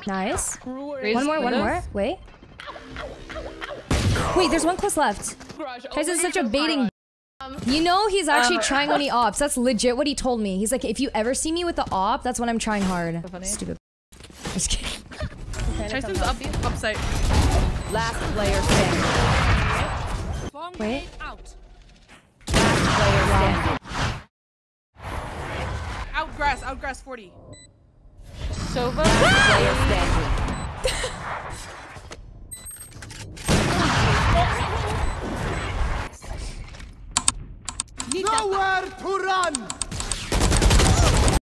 Nice. Raise One more. Wait. Wait, there's one close left. This is such a baiting. You know he's actually trying when he ops. That's legit what he told me. He's like, if you ever see me with the op, that's when I'm trying hard. Stupid. Just kidding. Tyson's upside. Last player standing. Wait. Last player standing. Outgrass 40. Sova, player standing.